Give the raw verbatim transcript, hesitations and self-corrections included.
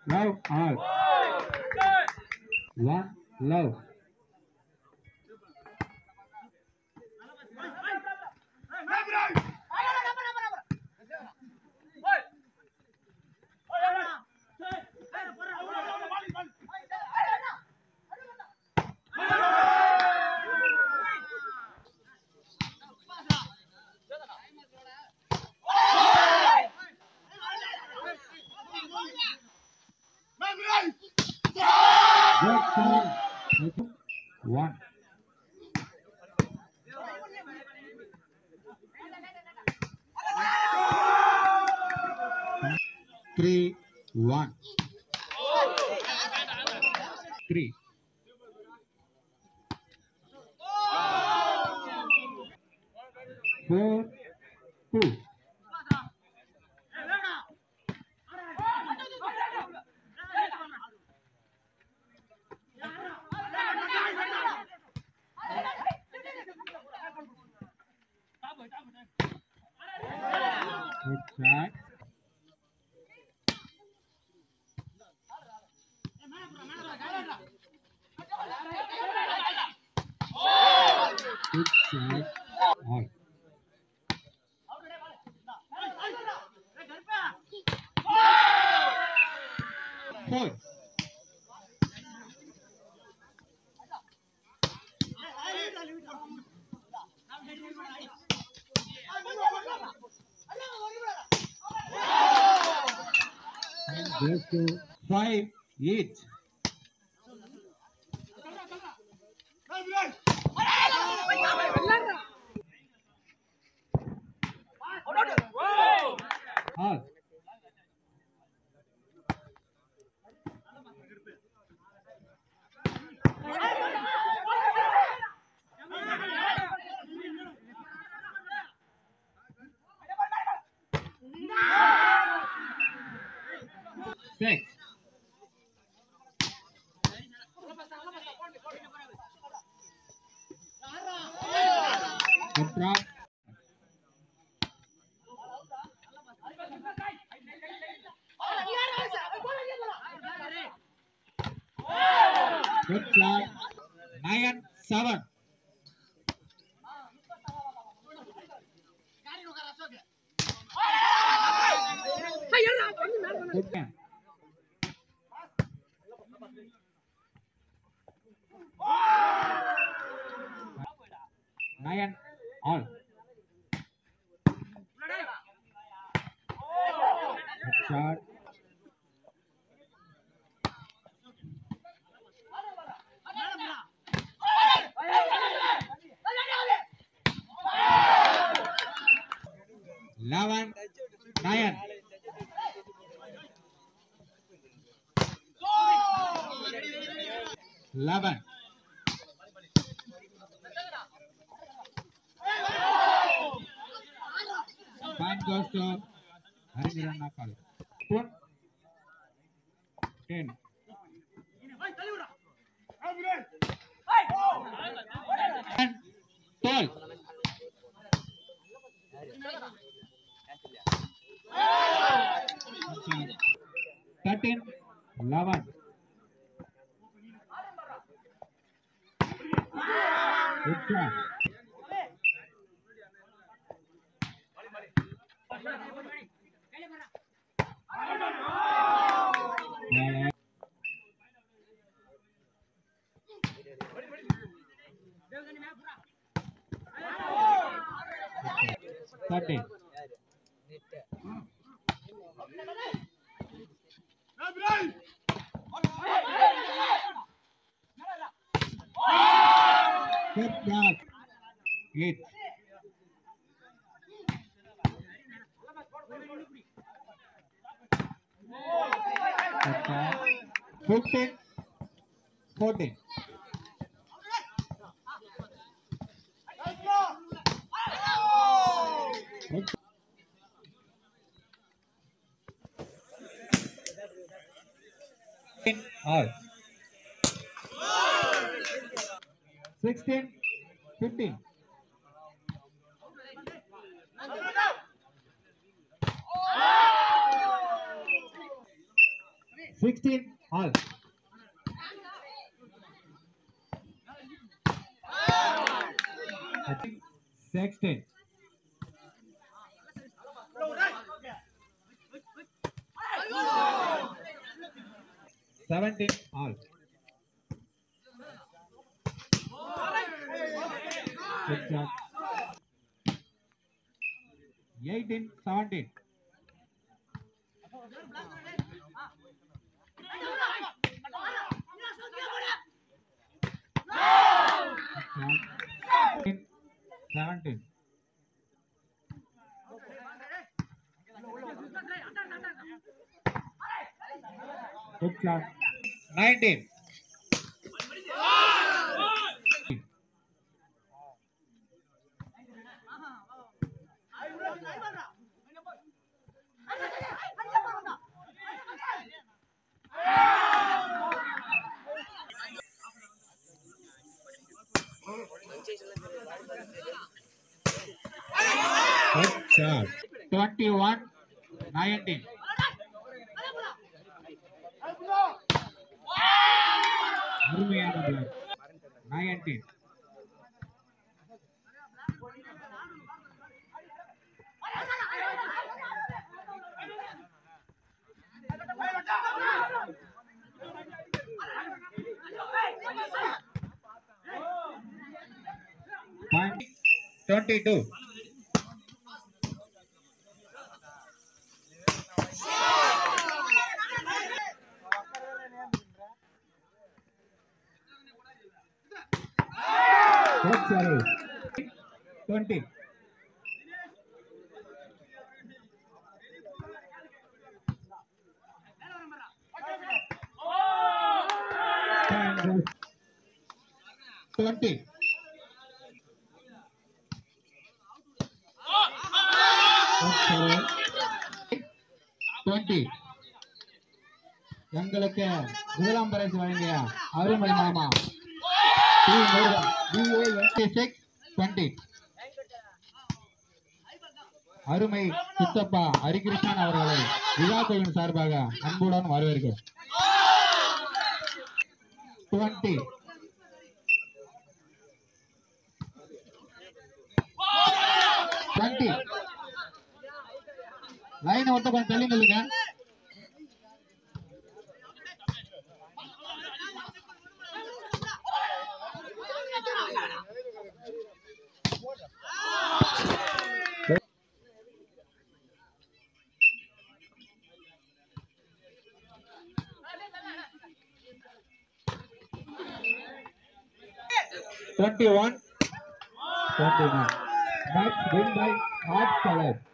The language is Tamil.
Love all. One love. Good song. One. Three. One. Three. Four. Two. Good shot. Good shot. All. Four. And goes to five each. All. Six. Good drop. Good shot. Nine, seven. Good game. Nine, all. Good shot. Eleven, nine. Eleven. Point goes to Harimirana College. Put ten. And twelve. Thirteen. Eleven. Good shot. Uh, thirteen. Good shot. Eight. Fifteen. Fourteen. Good. All. Sixteen. Fifteen. sixteen all. I think sixteen. seventeen all. Good job. eighteen seventeen. seventeen. Good job. nineteen. Good job. twenty-one nineteen. அருமையான block. nineteen. Point twenty-two. Good service. twenty. twenty. twenty. எங்களுக்கு முதலாம் பரிசு வழங்கிய அருமை மாமா twenty. அருமை சித்தப்பா ஹரிகிருஷ்ணன் அவர்களை விழா குழுவின் சார்பாக அன்புடன் வரவேற்கிறோம். twenty. twenty. லைனை ஒட்ட கொஞ்சம் தள்ளி நில்லுங்க. twenty-one twenty-nine. Match win by half color.